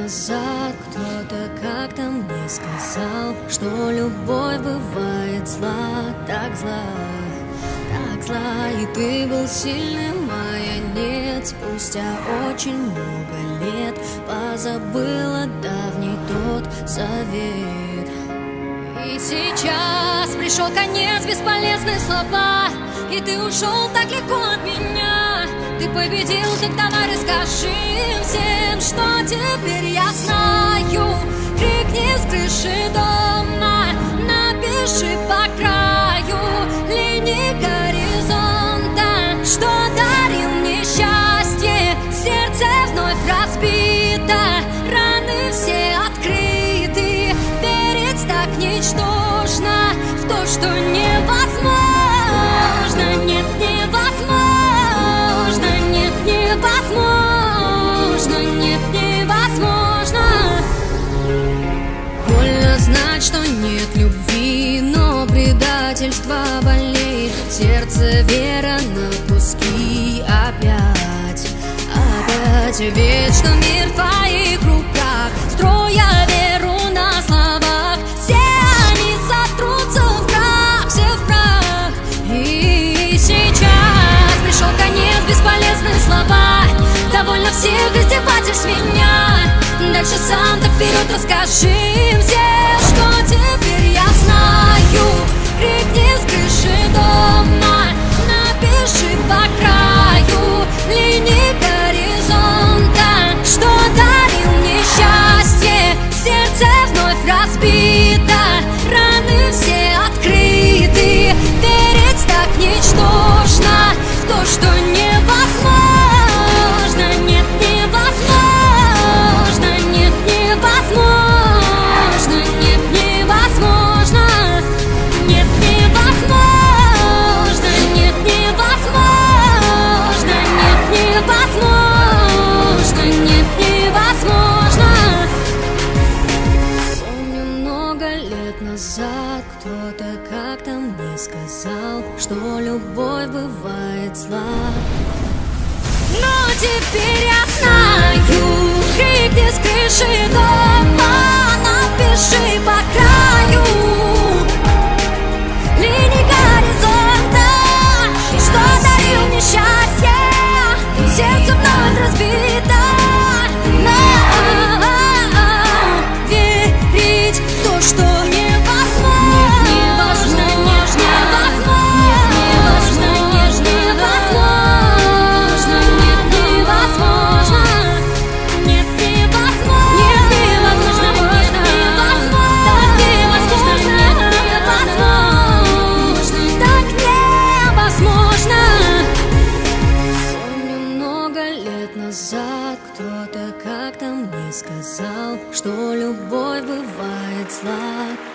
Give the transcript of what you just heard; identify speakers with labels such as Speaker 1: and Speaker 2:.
Speaker 1: назад кто-то как-то мне сказал, что любовь бывает зла, так зла, так зла. И ты был сильным, а я нет. Спустя очень много лет позабыла давний тот совет. И сейчас пришел конец, бесполезные слова, и ты ушел так легко от меня. Ты победил, так давай расскажи всем, что теперь я знаю. Крикни с крыши дома, напиши по краю линии горизонта, что дарил мне счастье. Сердце вновь разбито, раны все открыты. Верить так ничтожно в то, что невозможно. Нет, невозможно, нет, невозможно, нет, невозможно. Больно знать, что нет любви, но предательство болит. Сердце вера на куски опять, опять. Ведь что мир в твоих руках, строя веру на словах, все они сотрутся в прах, все в прах. И сейчас пришел конец, бесполезные слова. Довольно всех издевательств меня. Дальше сам так вперед расскажи всем, что теперь я знаю. Крикни с крыши дома, напиши по краю линии горизонта, что дарил мне счастье. Сердце вновь разбито, раны все открыты. Верить так ничтожно в то, что невозможно. Нет, невозможно, нет, невозможно, нет, невозможно, нет, невозможно, нет, невозможно, нет, невозможно, нет, невозможно. Помню, много лет назад кто-то как-то мне сказал, что любовь бывает зла. Но теперь я знаю. Крикни с крыши дома, напиши по краю линии горизонта, что дарил мне счастье. Сердце вновь разбито, но верить в то, что невозможно, невозможно, невозможно, нет, невозможно, нет, невозможно, нет, невозможно, нет, невозможно, нет, невозможно, так невозможно. Помню, много лет назад кто-то как-то мне сказал, что любовь бывает зла.